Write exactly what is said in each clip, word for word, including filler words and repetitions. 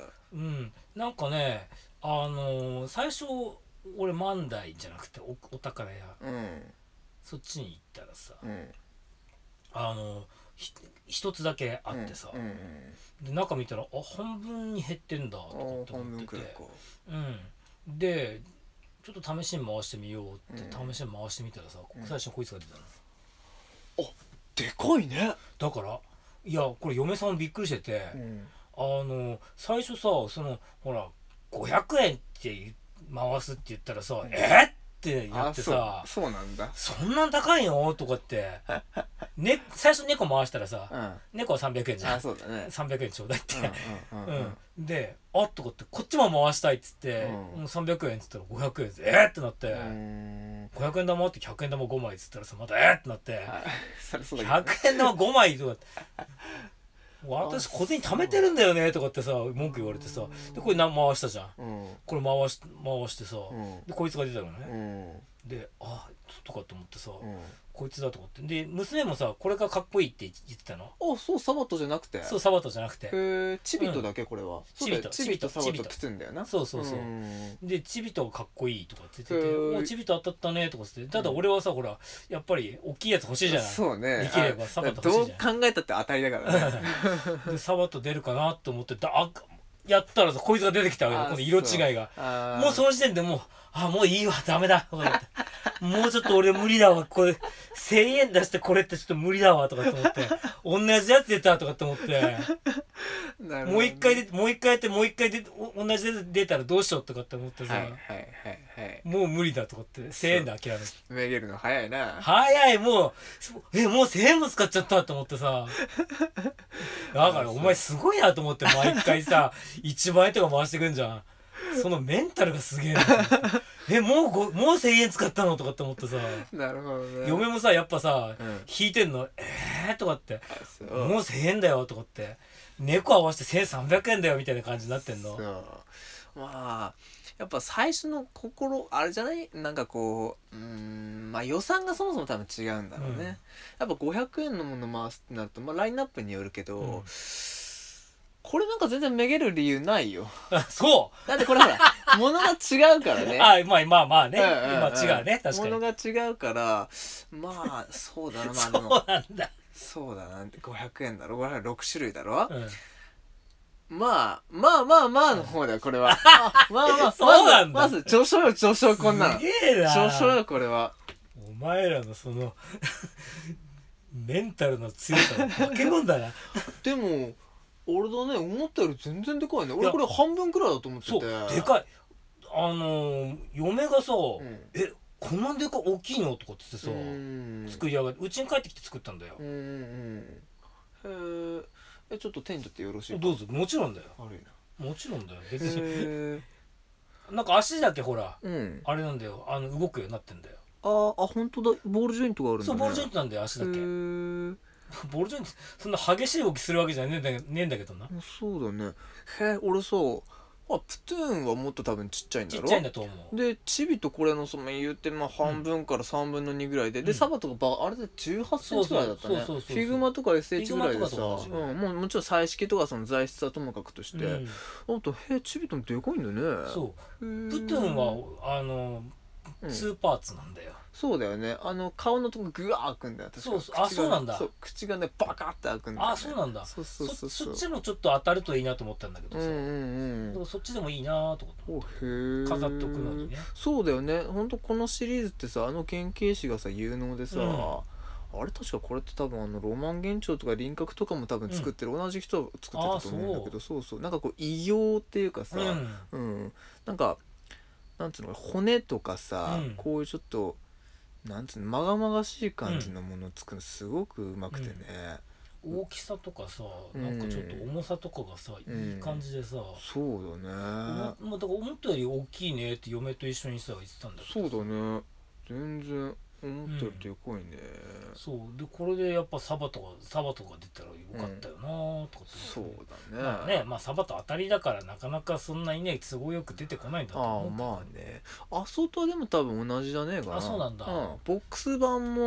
うん、なんかね、あのー最初俺万代じゃなくておお宝屋、 うん。 そっちに行ったらさ、 うん。 あのひ一つだけあってさ、 うん。うん。 で中見たらあ半分に減ってんだとああ、 かって半思ってて、 分くらいか。 うんでちょっと試しに回してみようって、 うん。 試しに回してみたらさ、 うん。 最初こいつが出たの。 あ、でかいね。 だからいやこれ嫁さんもびっくりしてて、 うん。 あの最初さそのほらごひゃくえんって回すって言ったらさ、 うん、 えっってやあ、そう、 ってさ、 そうなんだ。 そんなん高いのとかって、ね、最初猫回したらさ、 うん。 猫はさんびゃくえんじゃん。 あ、そうだね。 さんびゃくえんちょうだいって。 うんうんうんうん。 うん、であっとかってこっちも回したいっつって、 うんもうさんびゃくえんっつったらごひゃくえんっつってえーってなって、 うーん。 ごひゃくえん玉あってひゃくえん玉ごまいっつったらさまたえーってなって、 あ、それそうだひゃくえん玉ごまいとかって私小銭貯めてるんだよねとかってさ文句言われてさ、でこれ何回したじゃん、 うん。 これ回し回してさ、 うんでこいつが出たのうね、 ん。 であとかって思ってさ、 うん。 こいつだと思って、で娘もさこれがかっこいいって言ってたの。 あ、そう、サバトじゃなくて。 そうサバトじゃなくて、 へえ、チビトだけこれは。そうだよ、 チビトチビトサバチビトトつんだよな。 そうそうそう、 ん。 でチビトがかっこいいとかって言っててへー 「おチビト当たったね」とかってただ俺はさほらやっぱり大きいやつ欲しいじゃない、 そうね。 できればサバトどう欲しいじゃん考えたって当たりだからね。 でサバト出るかなと思ってだあやったらさこいつが出てきたわけだ、 あこの色違いが。 あーもうその時点でもうあもういいわダメだとか思ってもうちょっと俺無理だわこれせんえん出してこれってちょっと無理だわとかって思って同じやつ出たとかって思ってなるほどね。 もう一回出てもう一回やってもう一回出てお同じやつ出たらどうしようとかって思ってさ、 はいはいはいはい。 もう無理だとかってせんえんで諦めてめげるの早いな。 早いもうえもうせんえんも使っちゃったと思ってさだからお前すごいなと思って毎回さいちまんえんとか回してくんじゃん。そのメンタルがすげえなと思ってえもうごもうせんえん使ったのとかって思ってさ、 なるほどね。 嫁もさやっぱさ、 うん、 引いてんのえーとかってあ、そうもうせんえんだよとかって猫合わせてせんさんびゃくえんだよみたいな感じになってんの。 そうまあやっぱ最初の心あれじゃないなんかこううーんまあ予算がそもそも多分違うんだろうね、 うんやっぱごひゃくえんのもの回すってなると、まあ、ラインナップによるけど、 うんこれなんか全然めげる理由ないよ。 あそうだってこれほら物が違うからね。 あまあまあまあね、 うんうんうん今違うね確かに物が違うからまあそうだなまあでそうもなんだ、 そうだなごひゃくえんだろこれろく種類だろ、 うんまあまあまあまあの方だよこれは。あまあまあそうなんだまずまず序章よ序章こんなのすげえな序章よこれは。 お前らのそのメンタルの強さが化け物だなでも俺だね思ったより全然でかいね。俺いやこれ半分くらいだと思ってて。 そうでかいあのー、嫁がさ、 うんえこんなでか大きいのとかって言ってさ、 うん作り上がってうちに帰ってきて作ったんだよ、 うんうんへええちょっと手に取ってよろしいか。 どうぞもちろんだよ悪いな。 もちろんだよ別にへえなんか足だけほらうんあれなんだよあの動くようになってんだよ。 ああ本当だボールジョイントがあるんだね。 そうボールジョイントなんだよ足だけへえボールジョイントそんな激しい動きするわけじゃねえんだねえんだけどな。 そうだね。へえ俺さあプトゥーンはもっと多分ちっちゃいんだろ。 ちっちゃいんだと思う。 でチビとこれのその言ってまあ半分からさんぶんのにぐらいで、でうんサバとかばあれでじゅうはっセンチぐらいだったね。 そうそうそうそうフィグマとか エスエイチ ぐらいでさ、 フィグマとかと同じうん、もうもちろん彩色とかその材質はともかくとして、 うんあとへえチビともでかいんだね。 そううプトゥーンはあのうんツーパーツなんだよ。 そうだよね。あの顔のとこグワー開くんだよ確か。 そうそうあ口がねそうなんだそう口がねバカって開くんだよ、ね、 あそうなんだ。 そうそうそうそうそそっちもちょっと当たるといいなと思ったんだけどさ、 うんうんうんでもそっちでもいいなと思っておへえ飾っとくのにね。 そうだよね。ほんとこのシリーズってさあの原型師がさ有能でさ、 うんあれ確かこれって多分あのロマン幻聴とか輪郭とかも多分作ってる、同じ人が作ってたと思うんだけど、そうそうなんかこう異形っていうかさ、 うんうんなんかなんつうの骨とかさ、 うんこういうちょっとなんつうのまがまがしい感じのものを作るのすごくうまくてね、 大きさとかさなんかちょっと重さとかがさ、 うんいい感じでさ、 そうだね。 まあ、だから思ったより大きいねって嫁と一緒にさ言ってたんだけどそうだね全然思ったよりでかいね、 そうでこれでやっぱサバとかサバとか出たらよかったよなとかってそう思って、 だね、 まあねまあサバと当たりだからなかなかそんなにね都合よく出てこないんだとああ思うけど。 まあねアソートはでも多分同じじゃねえかな。 あそうなんだん、ボックス版も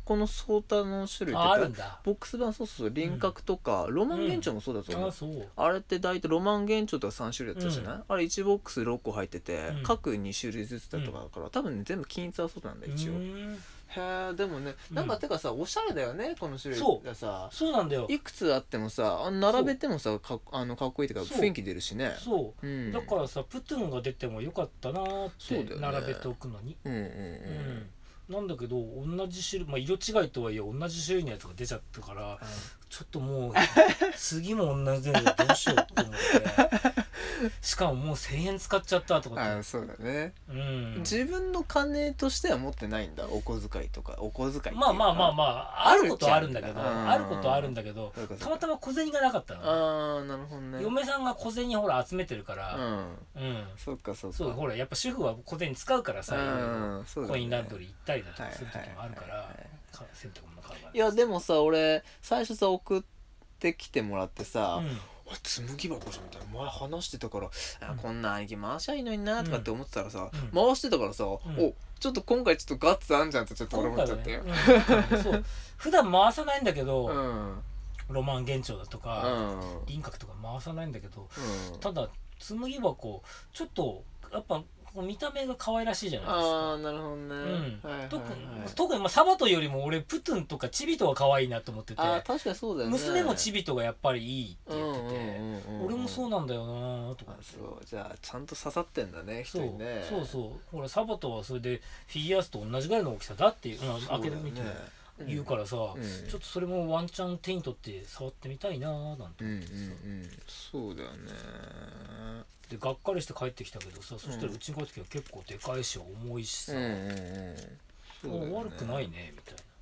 このソータの種類ってああるんだ。 ボックス版、そうそうそう、輪郭とか、ロマン幻聴もそうだと思う、 あ、そう。 あれって大体ロマン幻聴とかさん種類だったじゃない、 うんあれいちボックスろっこ入ってて、 うん各に種類ずつだとかだから、多分ね全部均一はそうなんだ一応。 うーんへえ、でもね、なんかてかさ、おしゃれだよねこの種類そうがさ。 そうなんだよ。 いくつあってもさ、あの並べてもさ、かっあのかっこいいっていうかそう雰囲気出るしね。 そう、 うん、 だからさプトゥンが出てもよかったなーってそうだよね並べておくのに。 うんうんうん、 うんなんだけど同じ種類、まあ、色違いとはいえ同じ種類のやつが出ちゃったからちょっともう次も同じでどうしようと思ってしかももうせんえん使っちゃったとかって。 あ、そうだね、 うん、 自分の金としては持ってないんだ、お小遣いとか。お小遣いっていうか、 まあまあまあまああることはあるんだけど、 うんあることはあるんだけどそうかそうかたまたま小銭がなかったの。 ああ、なるほどね。 嫁さんが小銭ほら集めてるかうら、 ん、 うんそっかそっか。 そうほらやっぱ主婦は小銭使うからさ、いろいろうん、そうだね。 コインランドリー行ったりだとかする時もあるから、 はいはいはいはいか洗濯物買うから。 いやでもさ、俺最初さ送ってきてもらってさ、 うんあ、紬箱じゃんみたいな前話してたから、あうんこんな兄貴回しゃいいのになとかって思ってたらさ、 うん回してたからさ、 んおちょっと今回ちょっとガッツあんじゃんってちょっと俺思っちゃったよ。 今回はねうんそう普段回さないんだけど、 うんロマン幻聴だとうか、 ん輪郭とか回さないんだけど、 うん、 ただ紬箱ちょっとやっぱこう見た目が可愛らしいじゃないですか。 ああ、なるほどね、 うんはいはいはい、 特特にまあサバトよりも俺プトゥンとかチビトが可愛いなと思ってて、 あー確かにそうだよね。 娘もチビトがやっぱりいいって言ってて、 うんうんうんうん、 俺もそうなんだよなとかあって。 そうじゃあちゃんと刺さってんだね人そうにね。 そうそうほらサバトはそれでフィギュアスと同じぐらいの大きさだっていう、まあそうだよね開けてみて言うからさ、 うんちょっとそれもワンチャン手に取って触ってみたいなーなんてうんうんう思ってさ、 ん、そうだよね。 でがっかりして帰ってきたけどさ、そしたらうちに帰ってきたら結構でかいし重いしさ、 うんうんうんそうだよね、 悪くないねみたいな。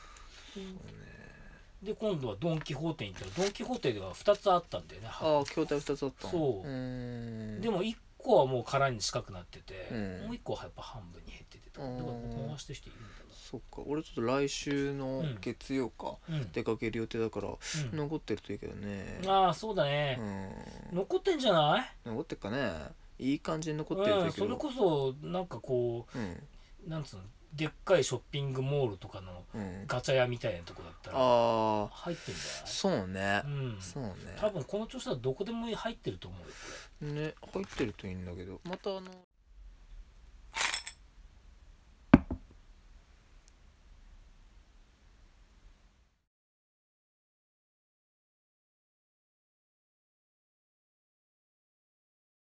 で今度はドン・キホーテに行ったらドン・キホーテではふたつあったんだよね。 ああ、筐体ふたつあったの。 そうーんでもいっこはもう空に近くなってて、 うんもういっこはやっぱ半分に減っててとか、 うんだから回してしていいんだそっか、俺ちょっと来週の月曜か、 な。うん出かける予定だから、 うん残ってるといいけどね。 ああそうだねう、ん、 残ってんじゃない？ 残ってっかね。いい感じに残ってるとうん、 いいけど。 それこそなんかこうんうなんつうのでっかいショッピングモールとかのうん、 ガチャ屋みたいなとこだったらああ、 入ってんじそうねゃない？うんそうね。 多分この調子だとどこでも入ってると思うよこれ。 ね、入ってるといいんだけど、またあの